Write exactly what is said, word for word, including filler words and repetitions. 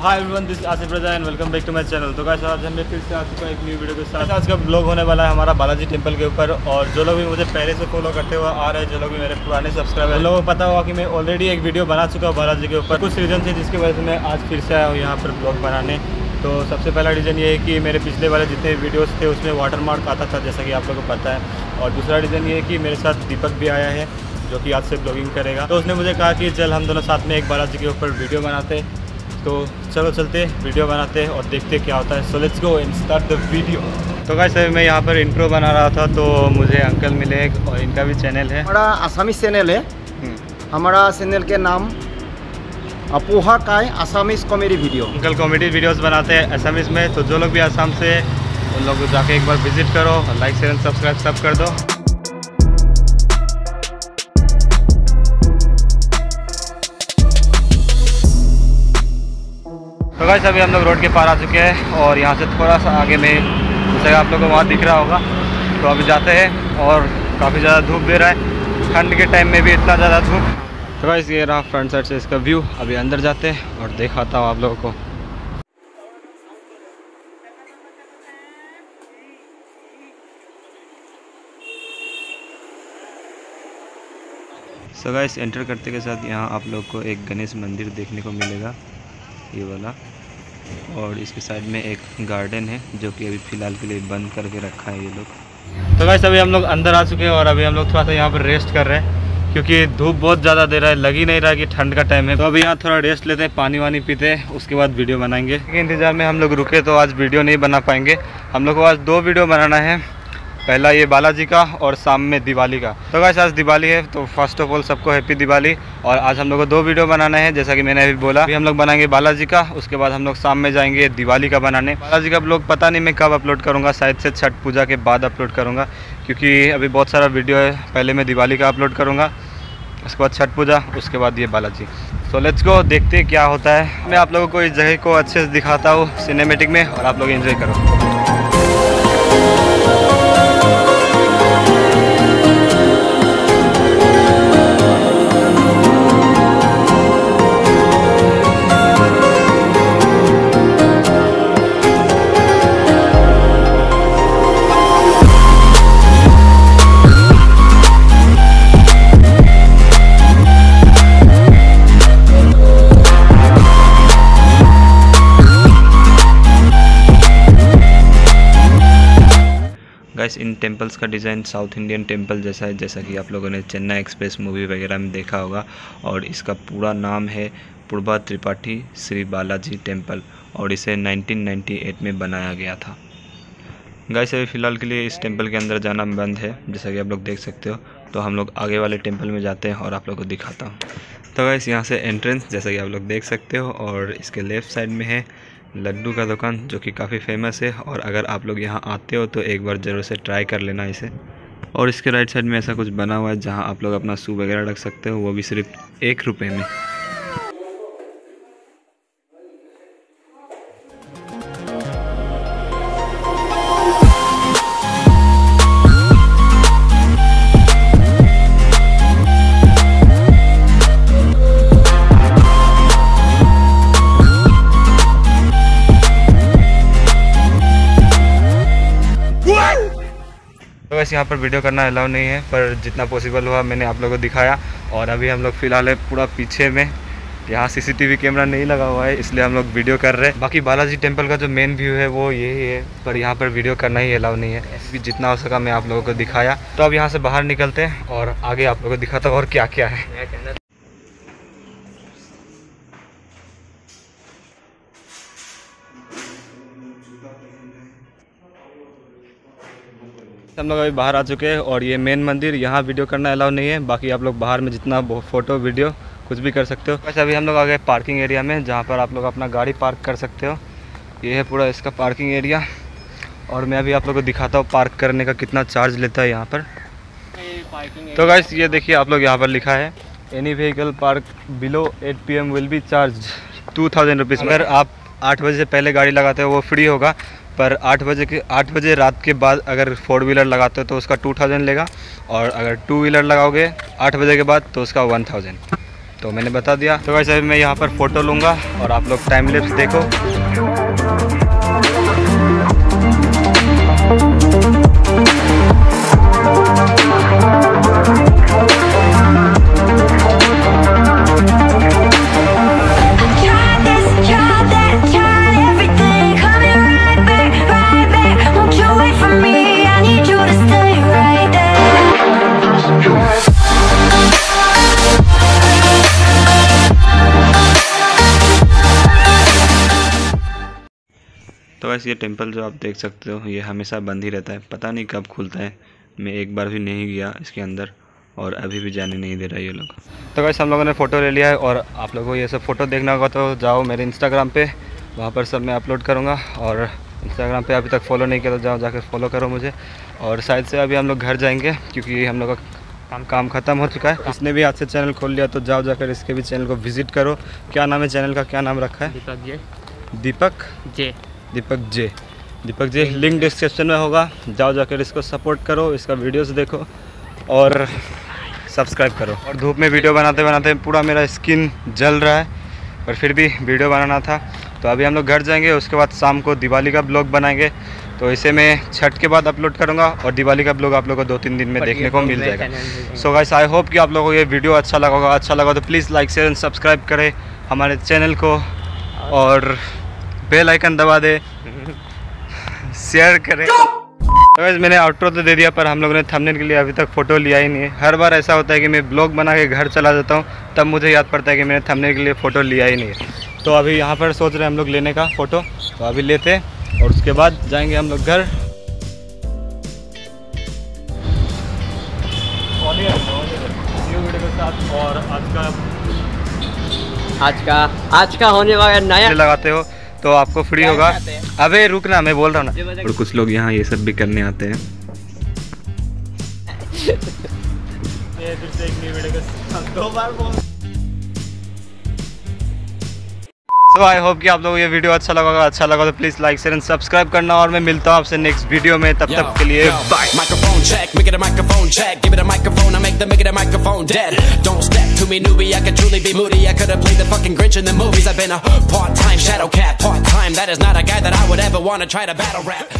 Hi everyone, this Asif Raza and welcome back to my channel. तो guys आज हम फिर से आ चुका एक न्यू वीडियो के साथ। आज का ब्लॉग होने वाला है हमारा बालाजी टेंपल के ऊपर। और जो लोग भी मुझे पहले से फॉलो करते हुए आ रहे हैं, जो लोग भी मेरे पुराने सब्सक्राइबर, लोगों को पता होगा कि मैं ऑलरेडी एक वीडियो बना चुका हूँ बालाजी के ऊपर। कुछ रीज़न थे जिसकी वजह से मैं आज फिर से आया हूँ यहाँ पर ब्लॉग बनाने। तो सबसे पहला रीज़न ये है कि मेरे पिछले वाले जितने वीडियोज़ थे उसमें वाटर मार्क आता था, जैसा कि आप लोगों को पता है। और दूसरा रीज़न ये है कि मेरे साथ दीपक भी आया है जो कि आज से ब्लॉगिंग करेगा। तो उसने मुझे कहा कि चल हम दोनों साथ में एक बालाजी के ऊपर वीडियो बनाते। तो चलो चलते वीडियो बनाते और देखते क्या होता है। So let's go and start the video. तो गाइस मैं यहाँ पर इंट्रो बना रहा था तो मुझे अंकल मिले और इनका भी चैनल है, हमारा आसामीज चैनल है। हमारा चैनल के नाम अपोहा काय Assamese comedy video. Uncle comedy videos बनाते हैं आसामीज में। तो जो लोग भी आसाम से उन लोग जाके एक बार विजिट करो, लाइक शेयर सब्सक्राइब सब कर दो। तो गाइस अभी हम लोग रोड के पार आ चुके हैं और यहाँ से थोड़ा सा आगे में जैसा आप लोगों को वहाँ दिख रहा होगा। तो अभी जाते हैं और काफ़ी ज़्यादा धूप दे रहा है, ठंड के टाइम में भी इतना ज़्यादा धूप। तो गाइस ये रहा फ्रंट साइड से इसका व्यू। अभी अंदर जाते हैं और दिखाता हूँ आप लोगों को। सो गाइस एंटर करते के साथ यहाँ आप लोग को एक गणेश मंदिर देखने को मिलेगा, ये वाला। और इसके साइड में एक गार्डन है जो कि अभी फ़िलहाल के लिए बंद करके रखा है ये लोग। तो गाइस अभी हम लोग अंदर आ चुके हैं और अभी हम लोग थोड़ा सा यहाँ पर रेस्ट कर रहे हैं क्योंकि धूप बहुत ज़्यादा दे रहा है, लग ही नहीं रहा कि ठंड का टाइम है। तो अभी यहाँ थोड़ा रेस्ट लेते हैं, पानी वानी पीते हैं, उसके बाद वीडियो बनाएंगे। इंतज़ार में हम लोग रुके तो आज वीडियो नहीं बना पाएंगे। हम लोग को आज दो वीडियो बनाना है, पहला ये बालाजी का और शाम में दिवाली का। तो गाइस आज दिवाली है तो फर्स्ट ऑफ ऑल सबको हैप्पी दिवाली। और आज हम लोग को दो वीडियो बनाना है जैसा कि मैंने अभी बोला। अभी हम लोग बनाएंगे बालाजी का, उसके बाद हम लोग शाम में जाएंगे दिवाली का बनाने। बालाजी का ब्लॉग पता नहीं मैं कब अपलोड करूँगा, शायद से छठ पूजा के बाद अपलोड करूँगा क्योंकि अभी बहुत सारा वीडियो है। पहले मैं दिवाली का अपलोड करूँगा, उसके बाद छठ पूजा, उसके बाद ये बालाजी। सो लेट्स गो, देखते क्या होता है। मैं आप लोगों को इस जगह को अच्छे से दिखाता हूँ सिनेमेटिक में और आप लोग एंजॉय करो। गाइस इन टेम्पल्स का डिज़ाइन साउथ इंडियन टेम्पल जैसा है, जैसा कि आप लोगों ने चेन्नई एक्सप्रेस मूवी वगैरह में देखा होगा। और इसका पूरा नाम है पुरबा त्रिपाठी श्री बालाजी टेम्पल और इसे नाइनटीन नाइंटी एट में बनाया गया था। गाइस अभी फ़िलहाल के लिए इस टेम्पल के अंदर जाना बंद है, जैसा कि आप लोग देख सकते हो। तो हम लोग आगे वाले टेम्पल में जाते हैं और आप लोग को दिखाता हूँ। तो गाइस यहाँ से एंट्रेंस जैसा कि आप लोग देख सकते हो और इसके लेफ़्ट साइड में है लड्डू का दुकान जो कि काफ़ी फेमस है। और अगर आप लोग यहाँ आते हो तो एक बार ज़रूर से ट्राई कर लेना इसे। और इसके राइट साइड में ऐसा कुछ बना हुआ है जहाँ आप लोग अपना शू वगैरह रख सकते हो, वो भी सिर्फ एक रुपये में। तो वैसे यहाँ पर वीडियो करना अलाउ नहीं है, पर जितना पॉसिबल हुआ मैंने आप लोगों को दिखाया। और अभी हम लोग फ़िलहाल है पूरा पीछे में, यहाँ सीसीटीवी कैमरा नहीं लगा हुआ है इसलिए हम लोग वीडियो कर रहे हैं। बाकी बालाजी टेंपल का जो मेन व्यू है वो यही है, पर यहाँ पर वीडियो करना ही अलाउ नहीं है। भी जितना हो सका मैं आप लोगों को दिखाया। तो अब यहाँ से बाहर निकलते हैं और आगे आप लोगों को दिखाता हूँ और क्या क्या है। हम लोग अभी बाहर आ चुके हैं और ये मेन मंदिर, यहाँ वीडियो करना अलाउ नहीं है। बाकी आप लोग बाहर में जितना फ़ोटो वीडियो कुछ भी कर सकते हो। वैसे अभी हम लोग आ गए पार्किंग एरिया में जहाँ पर आप लोग अपना गाड़ी पार्क कर सकते हो। ये है पूरा इसका पार्किंग एरिया। और मैं अभी आप लोग को दिखाता हूँ पार्क करने का कितना चार्ज लेता है यहाँ पर। तो गाइस ये देखिए आप लोग यहाँ पर लिखा है any vehicle park below eight P M will be charge two thousand rupees. अगर आप आठ बजे से पहले गाड़ी लगाते हो वो फ्री होगा, पर आठ बजे के आठ बजे रात के बाद अगर फोर व्हीलर लगाते हो तो उसका टू थाउजेंड लेगा। और अगर टू व्हीलर लगाओगे आठ बजे के बाद तो उसका वन थाउजेंड। तो मैंने बता दिया। तो वैसे मैं यहाँ पर फ़ोटो लूँगा और आप लोग टाइम लैप्स देखो। तो वैसे ये टेंपल जो आप देख सकते हो ये हमेशा बंद ही रहता है, पता नहीं कब खुलता है। मैं एक बार भी नहीं गया इसके अंदर और अभी भी जाने नहीं दे रहा ये लोग। तो वैसे हम लोगों ने फ़ोटो ले लिया है और आप लोगों को ये सब फ़ोटो देखना होगा तो जाओ मेरे इंस्टाग्राम पे, वहाँ पर सब मैं अपलोड करूँगा। और इंस्टाग्राम पे अभी तक फॉलो नहीं किया तो जाओ जाकर फॉलो करो मुझे। और शायद से अभी हम लोग घर जाएंगे क्योंकि हम लोग का काम काम ख़त्म हो चुका है। इसने भी आज से चैनल खोल लिया तो जाओ जाकर इसके भी चैनल को विज़िट करो। क्या नाम है चैनल का, क्या नाम रखा है? दीपक जे दीपक जे दीपक जे दीपक जे लिंक डिस्क्रिप्शन में होगा, जाओ जाकर इसको सपोर्ट करो, इसका वीडियोस देखो और सब्सक्राइब करो। और धूप में वीडियो बनाते बनाते पूरा मेरा स्किन जल रहा है, पर फिर भी वीडियो बनाना था। तो अभी हम लोग घर जाएंगे, उसके बाद शाम को दिवाली का ब्लॉग बनाएंगे। तो इसे मैं छठ के बाद अपलोड करूंगा और दिवाली का ब्लॉग आप लोगों को दो तीन दिन में देखने को मिल जाएगा। सो गाइस आई होप कि आप लोगों को ये वीडियो अच्छा लगा होगा। अच्छा लगा तो please like share and subscribe करें हमारे चैनल को और बेल आइकन दबा दे, शेयर करें। तो वैसे मैंने आउटरो तो दे दिया पर हम लोगों ने थंबनेल के लिए अभी तक फ़ोटो लिया ही नहीं है। हर बार ऐसा होता है कि मैं ब्लॉग बना के घर चला जाता हूँ तब मुझे याद पड़ता है कि मैंने थंबनेल के लिए फ़ोटो लिया ही नहीं है। तो अभी यहाँ पर सोच रहे हैं हम लोग लेने का फ़ोटो, तो अभी लेते हैं और उसके बाद जाएंगे हम लोग घर। वीडियो के साथ और आज का आज का आज का होने वाला नया लगाते हो तो आपको फ्री होगा। अबे रुकना, मैं बोल रहा हूँ ना। और कुछ लोग यहाँ ये सब भी करने आते हैं। ये फिर से एक नई वीडियो के साथ दो बार बोल। सो आई होप कि आप लोगों को ये वीडियो अच्छा लगा होगा। अच्छा लगा तो please like share and subscribe करना और मैं मिलता हूँ आपसे नेक्स्ट वीडियो में। तब तक के लिए bye. Microphone check, make it a microphone check. Give it a microphone, I make the make it a microphone dead. Don't step to me, newbie. I could truly be moody. I could have played the fucking Grinch in the movies. I've been a part-time shadow cat, part-time. That is not a guy that I would ever want to try to battle rap.